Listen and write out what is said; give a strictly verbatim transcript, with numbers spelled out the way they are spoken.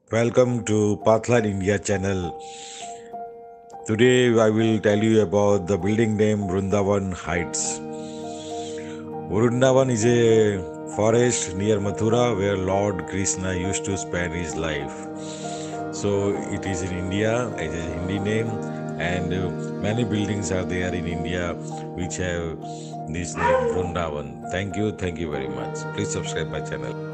Welcome to Pathline India channel. Today I will tell you about the building name Vrundavan Heights. Vrundavan is a forest near Mathura where Lord Krishna used to spend his life. So it is in India, it is a Hindi name, and uh, many buildings are there in India which have this name Vrundavan. Thank you, thank you very much. Please subscribe my channel.